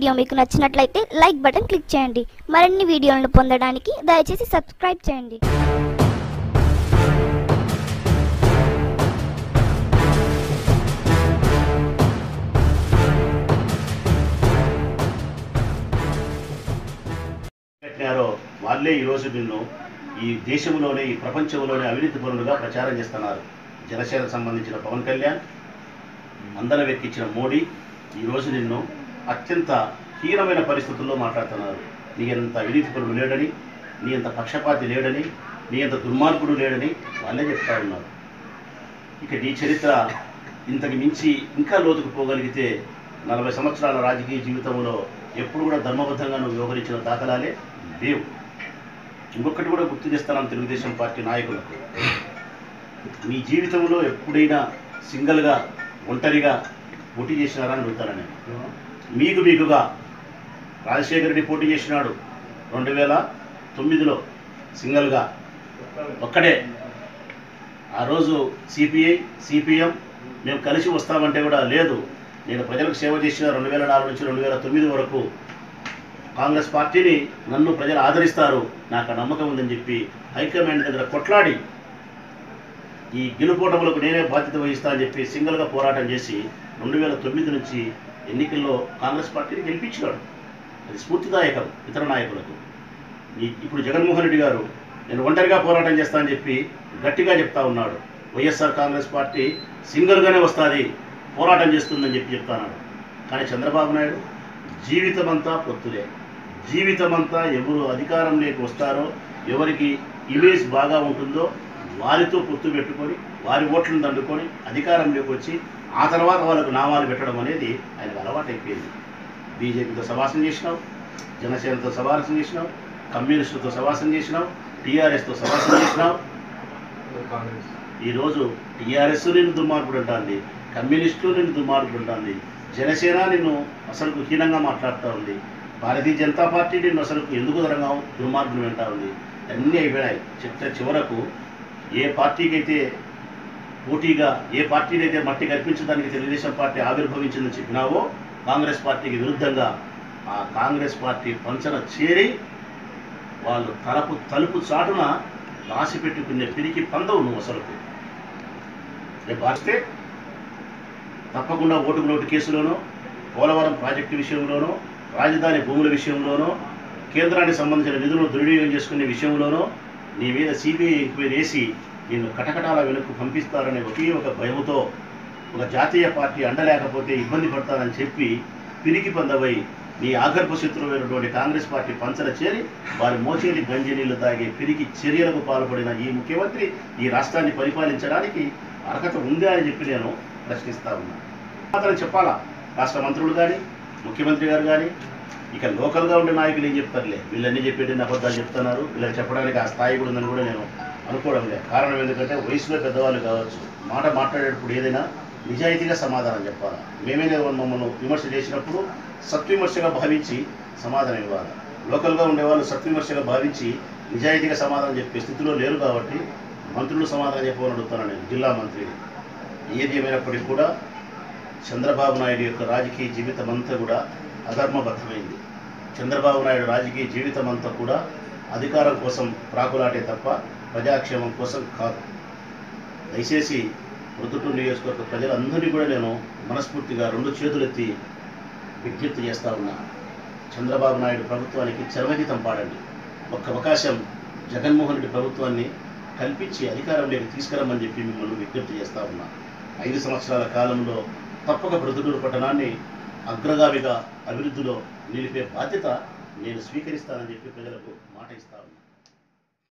Video మీకు నచ్చినట్లయితే like button click చేయండి. మరిన్ని వీడియోలను పొందడానికి దయచేసి సబ్స్క్రైబ్ చేయండి. వాళ్ళే ఈరోజు నిన్ను ఈ దేశంలోనే ఈ ప్రపంచంలోనే అవినీతి పరులుగా ప్రచారం చేస్తున్నారు. జనసేనకు సంబంధించిన పవన్ కళ్యాణ్, అందరం వెక్కించిన మోడీ ఈరోజు నిన్ను అత్యంత హీనమైన పరిస్థితుల్లో మాట్లాడుతున్నారు. నీ అంత అవినీతి పరులు లేడని, నీ అంత పక్షపాతి లేడని, నీ అంత దుర్మార్గుడు లేడని వాళ్ళే చెప్తా ఉన్నారు. ఇక నీ చరిత్ర ఇంతకు మించి ఇంకా లోతుకు పోగలిగితే 40 సంవత్సరాల రాజకీయ జీవితంలో ఎప్పుడు కూడా ధర్మబద్ధంగా నువ్వు వ్యవహరించిన దాఖలాలే లేవు. ఇంకొకటి కూడా గుర్తు చేస్తాను తెలుగుదేశం పార్టీ నాయకులకు, మీ జీవితంలో ఎప్పుడైనా సింగిల్గా ఒంటరిగా పోటీ చేసినారా అని అడుగుతాను నేను. మీకుగా రాజశేఖర రెడ్డి పోటీ చేసినాడు 2009లో సింగిల్గా ఒక్కడే. ఆ రోజు సిపిఐ సిపిఎం మేము కలిసి వస్తామంటే కూడా లేదు, నేను ప్రజలకు సేవ చేసిన 2004 నుంచి 2009 వరకు కాంగ్రెస్ పార్టీని నన్ను ప్రజలు ఆదరిస్తారు, నాకు నమ్మకం ఉందని చెప్పి హైకమాండ్ దగ్గర కొట్లాడి ఈ గెలుపోటములకు నేనే బాధ్యత వహిస్తా అని చెప్పి సింగిల్గా పోరాటం చేసి 2009 నుంచి ఎన్నికల్లో కాంగ్రెస్ పార్టీని గెలిపించినాడు. అది స్ఫూర్తిదాయకం ఇతర నాయకులకు. ఇప్పుడు జగన్మోహన్ రెడ్డి గారు నేను ఒంటరిగా పోరాటం చేస్తా అని చెప్పి గట్టిగా చెప్తా ఉన్నాడు. వైఎస్ఆర్ కాంగ్రెస్ పార్టీ సింగిల్గానే వస్తుంది, పోరాటం చేస్తుందని చెప్పి చెప్తాన్నాడు. కానీ చంద్రబాబు నాయుడు జీవితమంతా పొత్తులే, జీవితమంతా ఎవరు అధికారంలోకి వస్తారో, ఎవరికి ఇమేజ్ బాగా ఉంటుందో వారితో పొత్తు పెట్టుకొని వారి ఓట్లను దండుకొని అధికారంలోకి వచ్చి ఆ తర్వాత వాళ్ళకు నామాలు పెట్టడం అనేది ఆయనకు అలవాటు అయిపోయింది. బీజేపీతో సవాసం చేసినావు, జనసేనతో సవాసం చేసినావు, కమ్యూనిస్టులతో సవాసం చేసినావు, టీఆర్ఎస్తో సవాసం చేసినావు. ఈరోజు టీఆర్ఎస్ నిన్ను దుర్మార్గుడు అంటుంది, కమ్యూనిస్టులు నిన్ను దుర్మార్గుడు అంటుంది, జనసేన నిన్ను అసలు హీనంగా మాట్లాడుతూ ఉంది, భారతీయ జనతా పార్టీ నిన్ను అసలు ఎందుకు దరంగా దుర్మార్గులు వింటా ఉంది. అన్నీ అయిపోయినాయి. చివరకు ఏ పార్టీకి అయితే పోటీగా, ఏ పార్టీని అయితే మట్టి కల్పించడానికి తెలుగుదేశం పార్టీ ఆవిర్భవించిందని చెప్పినావో కాంగ్రెస్ పార్టీకి విరుద్ధంగా ఆ కాంగ్రెస్ పార్టీ పంచన చేరి వాళ్ళు తలుపు చాటున రాసి పెట్టుకునే పిరికి పందవు నువ్వు. అసలు రేపు భారిస్తే తప్పకుండా ఓటుకు నోటు కేసులోనో, పోలవరం ప్రాజెక్టు విషయంలోనో, రాజధాని భూముల విషయంలోనో, కేంద్రానికి సంబంధించిన నిధులను దుర్వినియోగం చేసుకునే విషయంలోనో నీ మీద సిబిఐ ఎంక్వైరీ వేసి నిన్ను కటకటాల వెనుక పంపిస్తారనే ఒకే ఒక భయంతో ఒక జాతీయ పార్టీ అండలేకపోతే ఇబ్బంది పడతారని చెప్పి పిరికి పందవై నీ ఆగర్భ శత్రువైనటువంటి కాంగ్రెస్ పార్టీ పంచన చేరి వారి మోచేలి గంజి నీళ్లు తాగే పిరికి చర్యలకు పాల్పడిన ఈ ముఖ్యమంత్రి ఈ రాష్ట్రాన్ని పరిపాలించడానికి అర్హత ఉందా అని చెప్పి నేను ప్రశ్నిస్తా ఉన్నా. మాత్రం చెప్పాలా రాష్ట్ర మంత్రులు కానీ, ముఖ్యమంత్రి గారు కానీ, ఇక లోకల్గా ఉండే నాయకులు ఏం చెప్తారులే, వీళ్ళన్నీ చెప్పేటి అబద్ధాలు చెప్తున్నారు, వీళ్ళకి చెప్పడానికి ఆ స్థాయి కూడా ఉందని కూడా నేను అనుకోవడం లేదు. కారణం ఎందుకంటే వయసులో పెద్దవాళ్ళు కావచ్చు, మాట్లాడేటప్పుడు ఏదైనా నిజాయితీగా సమాధానం చెప్పాలి. మేమేనే మమ్మల్ని విమర్శ చేసినప్పుడు సత్విమర్శగా భావించి సమాధానం ఇవ్వాలి. లోకల్గా ఉండేవాళ్ళు సత్విమర్శగా భావించి నిజాయితీగా సమాధానం చెప్పే స్థితిలో లేరు కాబట్టి మంత్రులు సమాధానం చెప్పమని అడుగుతాను నేను, జిల్లా మంత్రిని. ఏది ఏమైనప్పటికీ కూడా చంద్రబాబు నాయుడు యొక్క రాజకీయ జీవితం అంతా కూడా అధర్మబద్ధమైంది. చంద్రబాబు నాయుడు రాజకీయ జీవితం అంతా కూడా అధికారం కోసం ప్రాకులాటే తప్ప ప్రజాక్షేమం కోసం కాదు. దయచేసి ప్రొద్దుటూరు నియోజకవర్గ ప్రజలందరినీ కూడా నేను మనస్ఫూర్తిగా 2 చేతులెత్తి విజ్ఞప్తి చేస్తా ఉన్నా. చంద్రబాబు నాయుడు ప్రభుత్వానికి చరమగీతం పాడండి. ఒక్క అవకాశం జగన్మోహన్ రెడ్డి ప్రభుత్వాన్ని కల్పించి అధికారంలోకి తీసుకురమ్మని చెప్పి మిమ్మల్ని విజ్ఞప్తి చేస్తా ఉన్నా. 5 సంవత్సరాల కాలంలో తప్పక ప్రొద్దుటూరు పట్టణాన్ని అగ్రగామిగా అభివృద్ధిలో నిలిపే బాధ్యత నేను స్వీకరిస్తానని చెప్పి ప్రజలకు మాట ఇస్తా ఉన్నా.